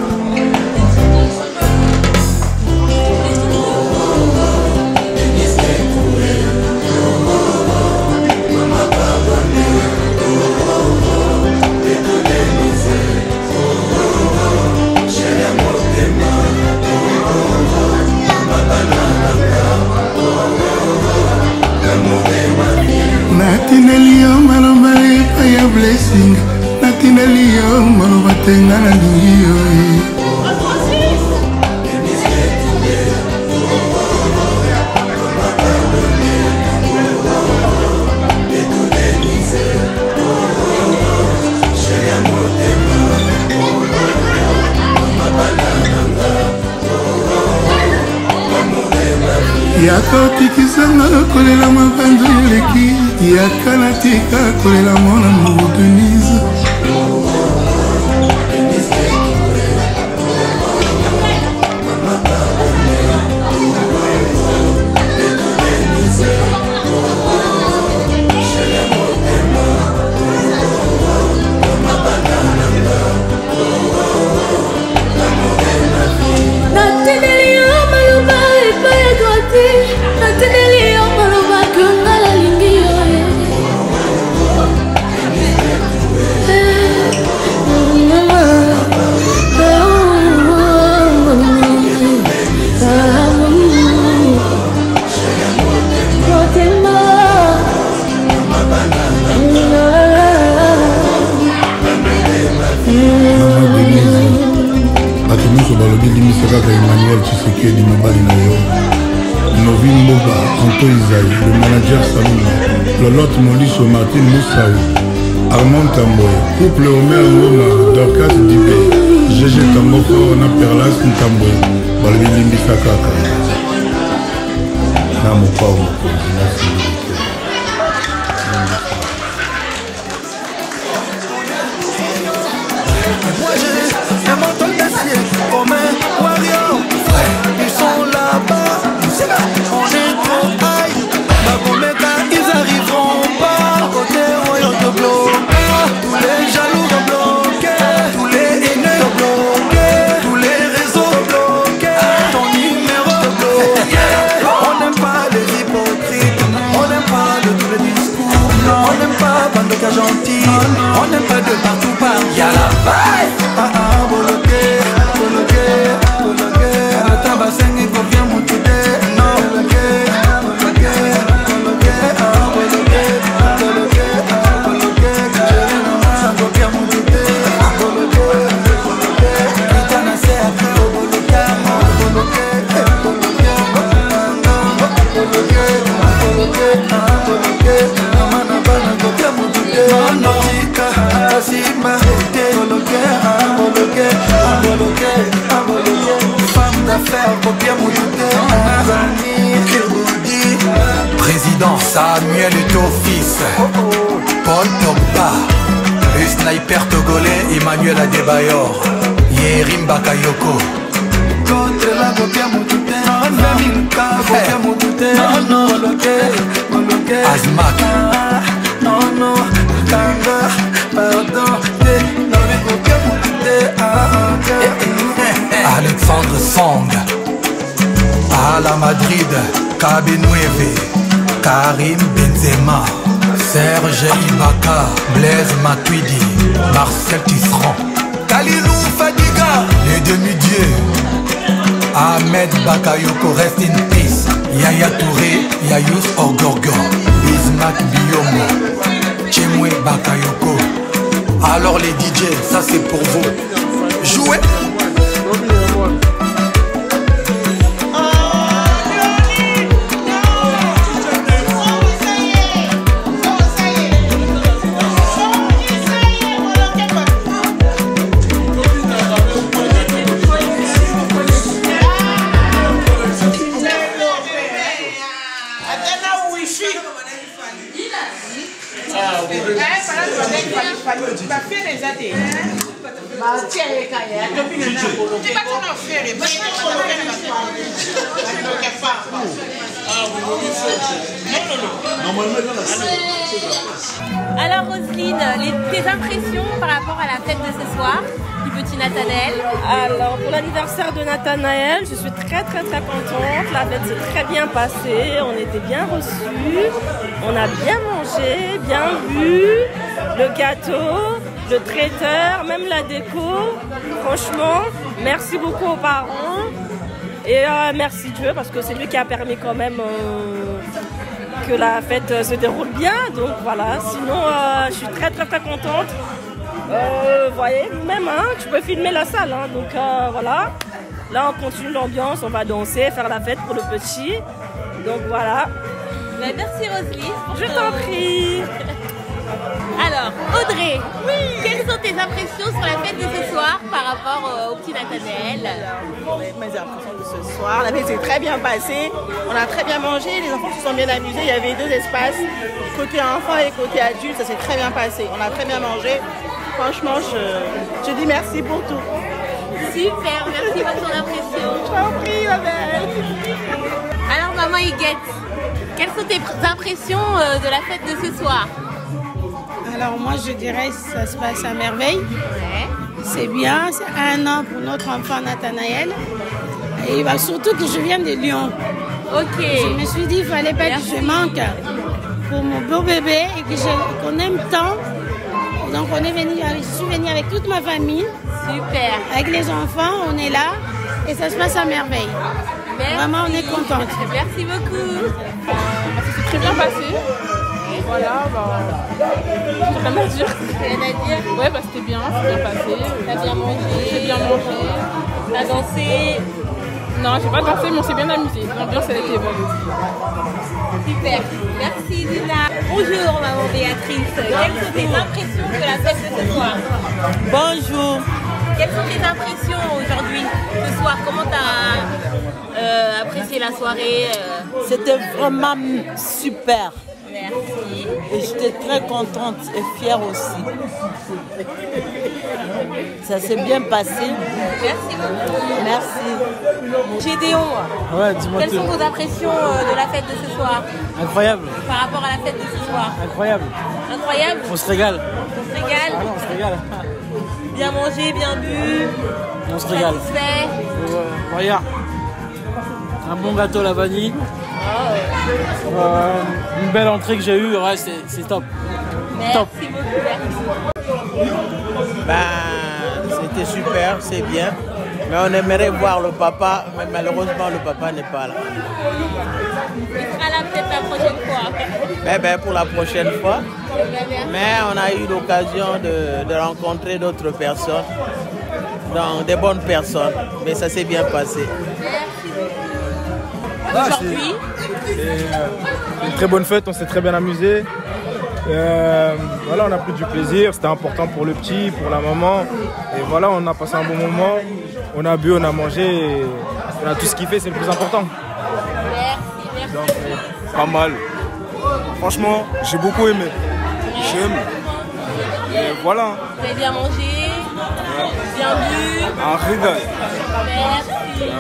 natineli yo maloba epai ya blessing natineli yo maloba tenga nalingi yo yakotikisanga kolela mabando eleki yaka natika kolela mona mo denise Tonto Isaï, le manager Salomon, Lolotte Moliso, Martine Moussaou, Armand Tamboy, couple Omer Ngoma, Dorcas Dibé, Gégé Tambofo, on a Perlas Ntamboy, Balbili Mbisakaka. Namo Pao Mokonzi, merci. Moi j'ai un menton d'acier comme un warrior. Frère, ils sont là-bas. On est trop high. Babomeka, ils arriveront pas. Côté royaume de bloqué. Tous les jaloux vont bloquer. Tous les haineux bloqués. Tous les réseaux bloqués. Ton numéro bloqué. On n'aime pas les hypocrites. On n'aime pas de tous les discours. On n'aime pas bande de cas gentils. On n'aime pas de partout par. Y'a la vaille. Ah ah, bloqué, bloqué, bloqué. Le tabac saigne, il faut bien monter. Non, bloqué, bloqué, bloqué, ah, bloqué, bloqué, bloqué. Je viens en main, il faut bien monter. Bloqué, bloqué. Putain, c'est après au bloqué, bloqué, bloqué, bloqué, bloqué, bloqué. Maman n'a pas n'a pas bien monter. Non, non, tika, asima, bloqué, bloqué, bloqué, bloqué. Femme d'affaires, faut bien monter. Président Samuel Etofis, Paul Pogba, le sniper togolais Emmanuel Adebayor, Yerim Bakayoko. Contre la copia monte, Familka, copia monte, non, non, bloqué, bloqué. Azmak, non, non, Kanga, pardon, non, mais copia monte, Alexandre Song, à la Madrid, Cabenueve, Karim Benzema, Serge Ibaka, Blaise Matuidi, Marcel Tisserand, Kalilou Fadiga, les demi-dieux, Ahmed Bakayoko, rest in peace, Yaya Touré, Yayous Ogorgo, Bismack Biyomo, Chemwe Bakayoko. Alors les D J, ça c'est pour vous. Jouez. Alors Roselyne, les, tes impressions par rapport à la fête de ce soir du petit Nathanaël? Alors pour l'anniversaire de Nathanaël, je suis très très très contente. La fête s'est très bien passée, on était bien reçus, on a bien mangé, bien bu, le gâteau, le traiteur, même la déco. Franchement, merci beaucoup aux parents et euh, merci Dieu parce que c'est lui qui a permis quand même euh, que la fête euh, se déroule bien. Donc voilà, sinon euh, je suis très très très contente. Euh, vous voyez, vous-même, hein, tu peux filmer la salle. Hein, donc euh, voilà, là on continue l'ambiance, on va danser, faire la fête pour le petit. Donc voilà. Mais merci Roselyne. Je t'en prie. Alors, Audrey, oui. Quelles sont tes impressions sur la fête de ce soir par rapport au petit Nathanaël? Mes impressions de ce soir, la fête s'est très bien passée, on a très bien mangé, les enfants se sont bien amusés, il y avait deux espaces, côté enfant et côté adulte, ça s'est très bien passé, on a très bien mangé. Franchement, je, je dis merci pour tout. Super, merci pour ton impression. Je t'en prie, ma belle. Alors, maman Huguette, quelles sont tes impressions de la fête de ce soir? Alors moi je dirais que ça se passe à merveille. Ouais. C'est bien, c'est un an pour notre enfant Nathanaël. Et bah, surtout que je viens de Lyon. Ok. Je me suis dit qu'il ne fallait pas Merci. que je manque pour mon beau bébé et que je, qu'on aime tant. Donc on est venu, je suis venue avec toute ma famille. Super. Avec les enfants, on est là et ça se passe à merveille. Merci. Vraiment on est contente. Merci beaucoup. Euh, ça s'est très bien passé. Voilà, bah. J'ai rien à dire. Rien à dire? Ouais, bah c'était bien, c'est bien passé. T'as bien mangé? J'ai bien mangé. T'as dansé? Non, j'ai pas dansé, mais on s'est bien amusé. L'ambiance, elle était bonne. Super. Merci Lina. Bonjour maman Béatrice. Quelles sont tes impressions de la fête de ce soir? Bonjour. Quelles sont tes impressions aujourd'hui, ce soir? Comment tu as euh, apprécié la soirée euh... C'était vraiment super. Merci. Et j'étais très contente et fière aussi. Ça s'est bien passé. Merci beaucoup. Merci. Gédéon, ouais, dis-moi quelles tout. sont vos impressions euh, de la fête de ce soir? Incroyable. Par rapport à la fête de ce soir? Incroyable. Incroyable. On se régale. On se régale. Ah non, on se régale. Bien mangé, bien bu. On se régale. Satisfait. Euh, regarde. Un bon gâteau à la vanille. Oh. Euh, une belle entrée que j'ai eue, ouais, c'est top. Merci top. beaucoup. Ben, c'était super, c'est bien. Mais on aimerait voir le papa, mais malheureusement le papa n'est pas là. Il sera là peut-être la prochaine fois. Ben, ben, pour la prochaine fois. Mais on a eu l'occasion de, de rencontrer d'autres personnes, donc des bonnes personnes. Mais ça s'est bien passé. Aujourd'hui, c'est une très bonne fête, on s'est très bien amusé. Euh, voilà, on a pris du plaisir, c'était important pour le petit, pour la maman. Et voilà, on a passé un bon moment, on a bu, on a mangé, et on a tout ce qu'il fait, c'est le plus important. Merci, merci. Donc, euh, pas mal. Franchement, j'ai beaucoup aimé. J'aime. Et voilà. Vous avez bien mangé, bien bu. Un régal. Merci.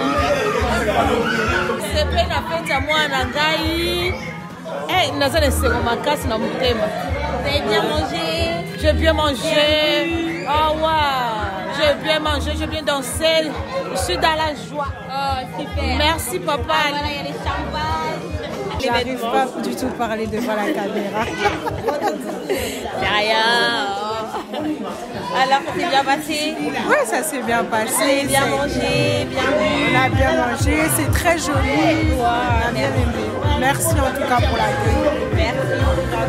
C'est pas la fête à moi, Nangaï. Eh, naza ne sera ma casse na mutema. Vous avez bien mangé? J'ai bien mangé. Oh ouais. J'ai bien mangé, j'ai bien dansé. Je suis dans la joie. Oh, super. Merci papa. Ah, voilà, il y a les champagnes. J'arrive pas du tout à parler devant la caméra. C'est rien. Alors, ça s'est bien passé? Oui, ça s'est bien passé. Vous avez bien mangé, bien bu. On a bien mangé, c'est très joli. Wow, on a bien aimé. Merci en tout cas pour l'accueil. Merci.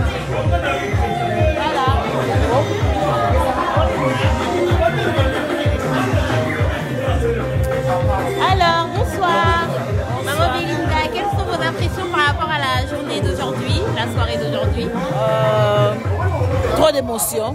Voilà. Alors, bonsoir. Maman Belinda, quelles sont vos impressions par rapport à la journée d'aujourd'hui, la soirée d'aujourd'hui? euh, Trop d'émotions.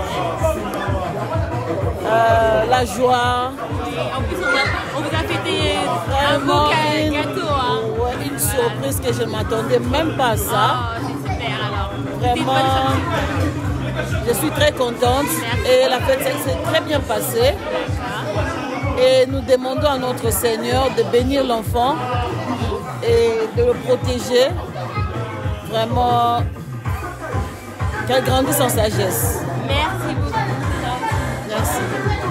Euh, la joie. Et en plus, on, a, on vous a fêté un beau une, gâteau. Hein. Ouais, une surprise que je ne m'attendais même pas à ça. Oh, c'est super alors. Vraiment, je suis très contente. Merci. Et la fête s'est très bien passée. Et nous demandons à notre Seigneur de bénir l'enfant et de le protéger. Vraiment, qu'elle grandisse en sagesse. Merci beaucoup. Merci.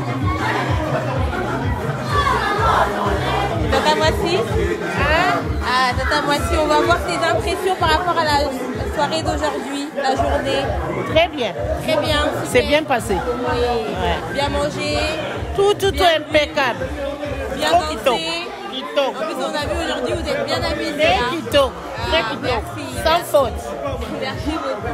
Tata Moissi, hein? Ah, Tata Moissi, on va voir tes impressions par rapport à la soirée d'aujourd'hui, la journée. Très bien. Très bien. C'est bien passé. Oui. Ouais. Bien mangé. Tout, tout est impeccable. Bien Trop dansé. Quito. En plus, on a vu aujourd'hui, vous êtes bien amusés. Très hein? quito. Très Ah, quito. merci. Sans faute. Merci beaucoup.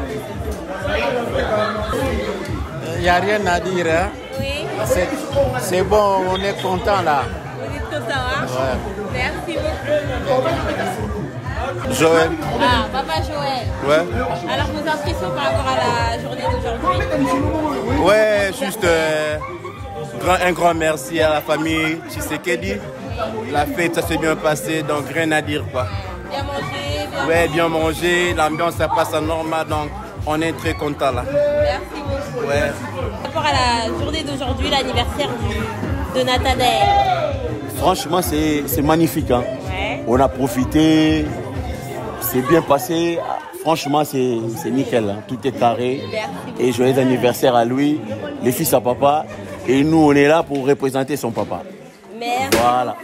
Il n'y a rien à dire. Hein? Oui. C'est bon, on est content là. Vous êtes contents, hein? Ouais. Merci beaucoup. Joël. Ah, papa Joël. Ouais. Alors, vos impressions par rapport à la journée d'aujourd'hui? Ouais, juste euh, grand, un grand merci à la famille Tshisekedi. La fête, ça s'est bien passé, donc rien à dire quoi. Bien mangé, bien Ouais, bien mangé, l'ambiance ça passe à normal, donc on est très content là. Merci beaucoup. Ouais. Par rapport à la journée d'aujourd'hui, l'anniversaire de Nathanaël. Franchement, c'est magnifique. Hein. Ouais. On a profité, c'est bien passé. Franchement, c'est nickel. Hein. Tout est carré. Merci. Et joyeux anniversaire à lui, les fils à papa. Et nous, on est là pour représenter son papa. Merci. Voilà.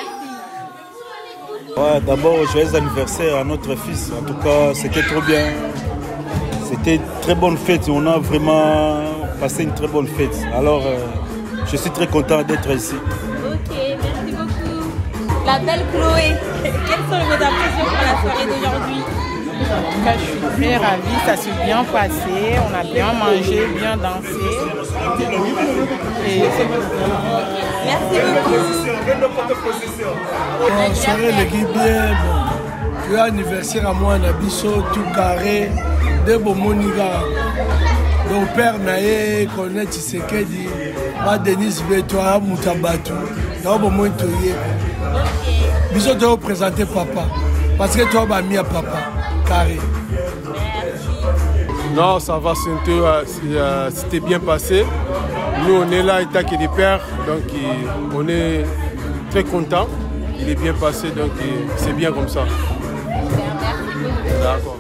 Ouais, d'abord, joyeux anniversaire à notre fils. En tout cas, c'était trop bien. C'était une très bonne fête. On a vraiment passé une très bonne fête. Alors, euh, je suis très content d'être ici. Ok, merci beaucoup. La belle Chloé, quelles sont vos impressions pour la soirée d'aujourd'hui? En tout cas, je suis très ravie, ça s'est bien passé, on a bien mangé, bien dansé. Et c'est bon. Merci beaucoup. Bon, soirée l'équipe bien, bon. Tu as anniversaire à moi, Nabiso, tout carré, de bon moniga. Donc père Naye, connaît Tshisekedi, ma Denise Betoa, Moutabatu, donc bon moins toyé. Biso doit présenter papa, parce que toi vas mis à papa, carré. Non, ça va, c'était bien passé. Nous, on est là, état qui est des pères, donc on est très contents. Il est bien passé, donc c'est bien comme ça. D'accord.